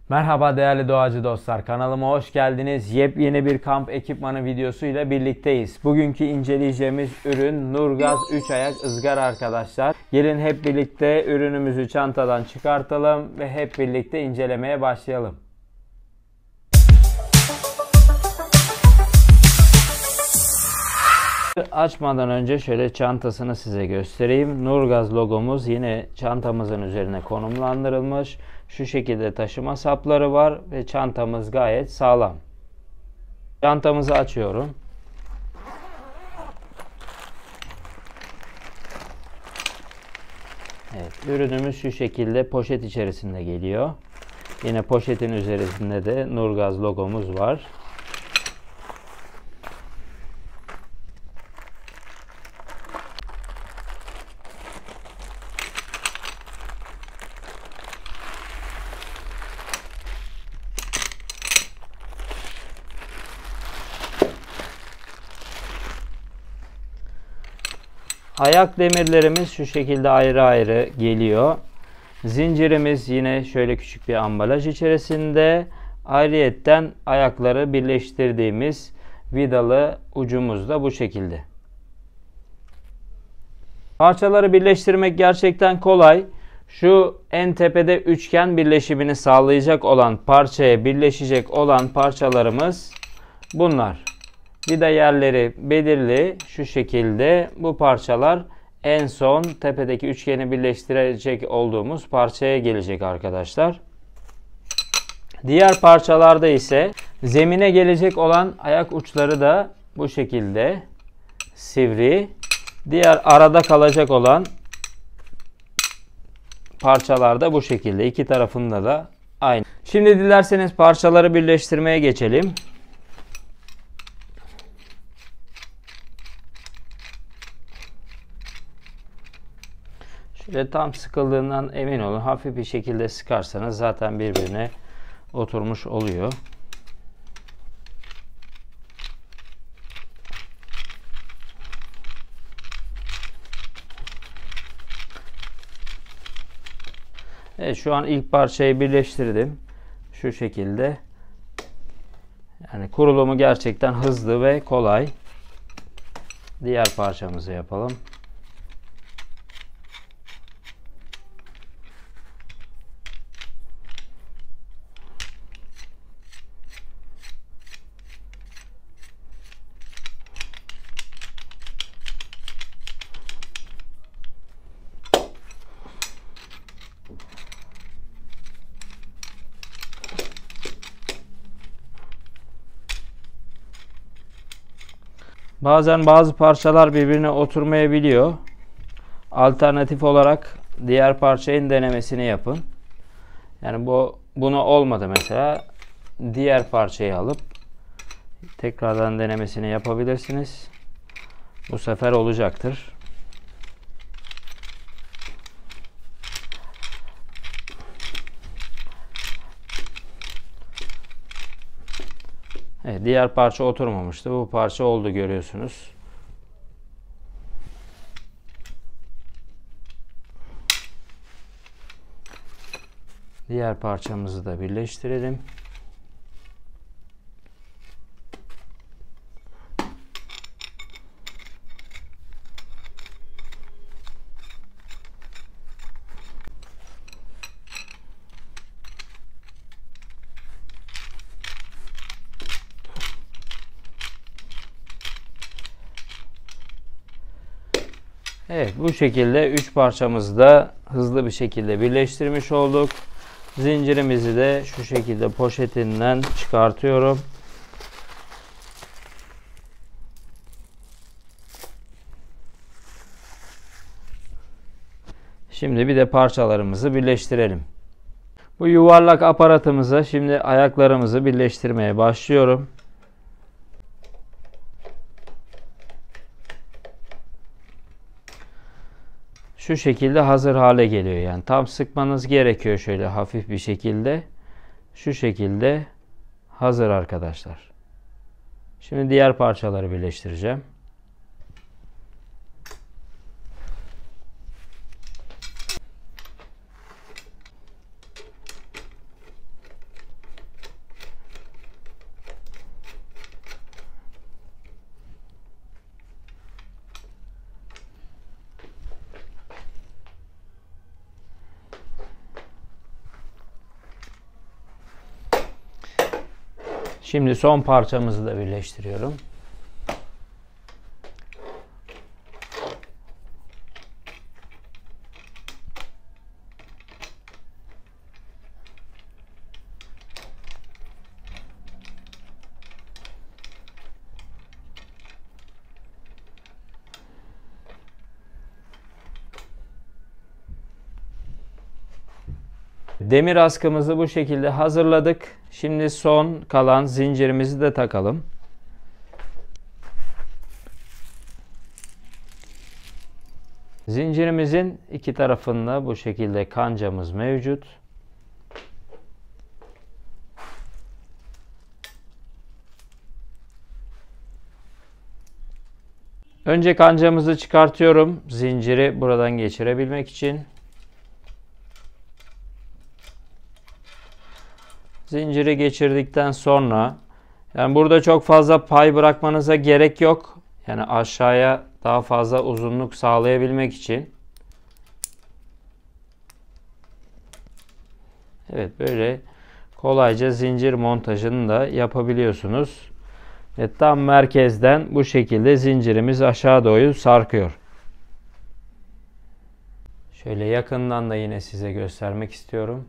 Merhaba değerli doğacı dostlar, kanalıma hoş geldiniz. Yepyeni bir kamp ekipmanı videosu ile birlikteyiz. Bugünkü inceleyeceğimiz ürün Nurgaz 3 ayak ızgara arkadaşlar. Gelin hep birlikte ürünümüzü çantadan çıkartalım ve hep birlikte incelemeye başlayalım. Açmadan önce şöyle çantasını size göstereyim. Nurgaz logomuz yine çantamızın üzerine konumlandırılmış. Şu şekilde taşıma sapları var ve çantamız gayet sağlam. Çantamızı açıyorum. Evet, ürünümüz şu şekilde poşet içerisinde geliyor. Yine poşetin üzerinde de Nurgaz logomuz var. Ayak demirlerimiz şu şekilde ayrı ayrı geliyor. Zincirimiz yine şöyle küçük bir ambalaj içerisinde. Ayrıyetten ayakları birleştirdiğimiz vidalı ucumuz da bu şekilde. Parçaları birleştirmek gerçekten kolay. Şu en tepede üçgen birleşimini sağlayacak olan parçaya birleşecek olan parçalarımız bunlar. Vida yerleri belirli, şu şekilde bu parçalar en son tepedeki üçgeni birleştirecek olduğumuz parçaya gelecek arkadaşlar. Diğer parçalarda ise zemine gelecek olan ayak uçları da bu şekilde sivri. Diğer arada kalacak olan parçalar da bu şekilde. İki tarafında da aynı. Şimdi dilerseniz parçaları birleştirmeye geçelim. Şöyle tam sıkıldığından emin olun. Hafif bir şekilde sıkarsanız zaten birbirine oturmuş oluyor. Evet, şu an ilk parçayı birleştirdim. Şu şekilde. Yani kurulumu gerçekten hızlı ve kolay. Diğer parçamızı yapalım. Bazen bazı parçalar birbirine oturmayabiliyor. Alternatif olarak diğer parçanın denemesini yapın. Yani bunu olmadı mesela. Diğer parçayı alıp tekrardan denemesini yapabilirsiniz. Bu sefer olacaktır. Evet, diğer parça oturmamıştı. Bu parça oldu, görüyorsunuz. Diğer parçamızı da birleştirelim. Evet, bu şekilde 3 parçamızı da hızlı bir şekilde birleştirmiş olduk. Zincirimizi de şu şekilde poşetinden çıkartıyorum. Şimdi bir de parçalarımızı birleştirelim. Bu yuvarlak aparatımıza şimdi ayaklarımızı birleştirmeye başlıyorum. Şu şekilde hazır hale geliyor. Yani tam sıkmanız gerekiyor şöyle hafif bir şekilde. Şu şekilde hazır arkadaşlar. Şimdi diğer parçaları birleştireceğim. Şimdi son parçamızı da birleştiriyorum. Demir askımızı bu şekilde hazırladık. Şimdi son kalan zincirimizi de takalım. Zincirimizin iki tarafında bu şekilde kancamız mevcut. Önce kancamızı çıkartıyorum. Zinciri buradan geçirebilmek için. Zinciri geçirdikten sonra, yani burada çok fazla pay bırakmanıza gerek yok. Yani aşağıya daha fazla uzunluk sağlayabilmek için. Evet, böyle kolayca zincir montajını da yapabiliyorsunuz. Ve tam merkezden bu şekilde zincirimiz aşağı doğru sarkıyor. Şöyle yakından da yine size göstermek istiyorum.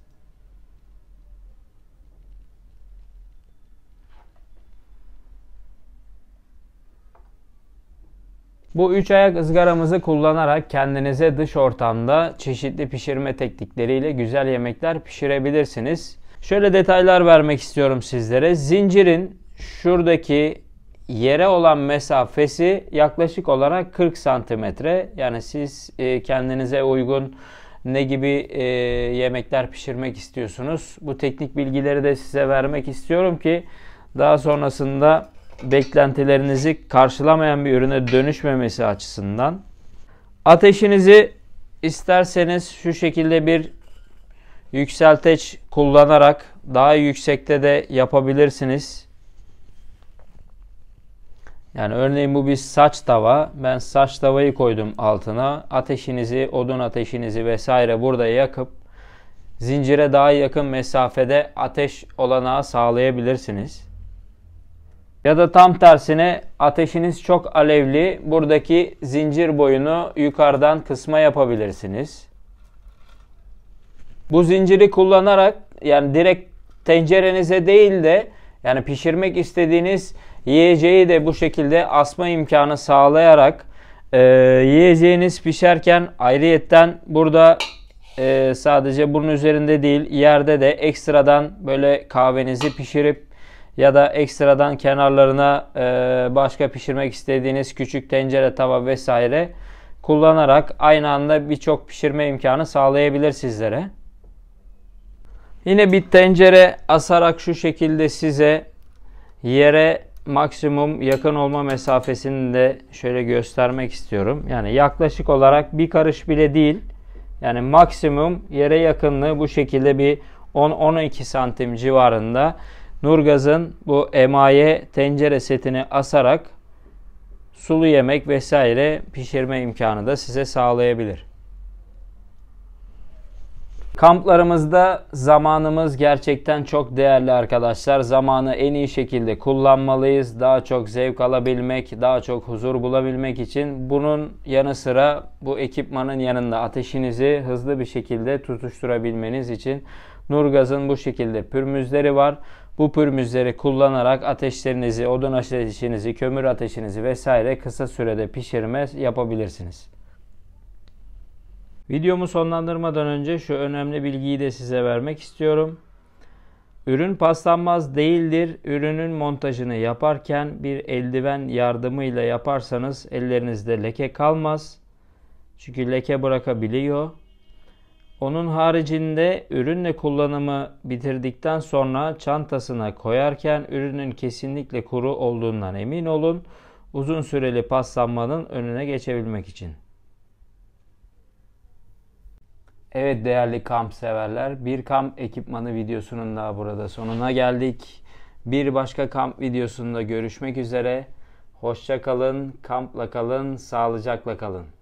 Bu 3 ayak ızgaramızı kullanarak kendinize dış ortamda çeşitli pişirme teknikleriyle güzel yemekler pişirebilirsiniz. Şöyle detaylar vermek istiyorum sizlere. Zincirin şuradaki yere olan mesafesi yaklaşık olarak 40 santimetre. Yani siz kendinize uygun ne gibi yemekler pişirmek istiyorsunuz? Bu teknik bilgileri de size vermek istiyorum ki daha sonrasında beklentilerinizi karşılamayan bir ürüne dönüşmemesi açısından. Ateşinizi isterseniz şu şekilde bir yükselteç kullanarak daha yüksekte de yapabilirsiniz. Yani örneğin bu bir saç tava. Ben saç tavayı koydum altına. Ateşinizi, odun ateşinizi vesaire burada yakıp zincire daha yakın mesafede ateş olanağı sağlayabilirsiniz. Ya da tam tersine ateşiniz çok alevli, buradaki zincir boyunu yukarıdan kısma yapabilirsiniz. Bu zinciri kullanarak, yani direkt tencerenize değil de yani pişirmek istediğiniz yiyeceği de bu şekilde asma imkanı sağlayarak yiyeceğiniz pişerken ayrıyetten burada sadece bunun üzerinde değil, yerde de ekstradan böyle kahvenizi pişirip ya da ekstradan kenarlarına başka pişirmek istediğiniz küçük tencere, tava vesaire kullanarak aynı anda birçok pişirme imkanı sağlayabilir sizlere. Yine bir tencere asarak şu şekilde size yere maksimum yakın olma mesafesini de şöyle göstermek istiyorum. Yani yaklaşık olarak bir karış bile değil. Yani maksimum yere yakınlığı bu şekilde bir 10-12 santim civarında. Nurgaz'ın bu emaye tencere setini asarak sulu yemek vesaire pişirme imkanı da size sağlayabilir. Kamplarımızda zamanımız gerçekten çok değerli arkadaşlar. Zamanı en iyi şekilde kullanmalıyız. Daha çok zevk alabilmek, daha çok huzur bulabilmek için bunun yanı sıra bu ekipmanın yanında ateşinizi hızlı bir şekilde tutuşturabilmeniz için Nurgaz'ın bu şekilde pürmüzleri var. Bu pürmüzleri kullanarak ateşlerinizi, odun ateşinizi, kömür ateşinizi vesaire kısa sürede pişirme yapabilirsiniz. Videomu sonlandırmadan önce şu önemli bilgiyi de size vermek istiyorum. Ürün paslanmaz değildir. Ürünün montajını yaparken bir eldiven yardımıyla yaparsanız ellerinizde leke kalmaz. Çünkü leke bırakabiliyor. Onun haricinde ürünle kullanımı bitirdikten sonra çantasına koyarken ürünün kesinlikle kuru olduğundan emin olun. Uzun süreli paslanmanın önüne geçebilmek için. Evet değerli kamp severler, bir kamp ekipmanı videosunun daha burada sonuna geldik. Bir başka kamp videosunda görüşmek üzere. Hoşça kalın, kampla kalın, sağlıcakla kalın.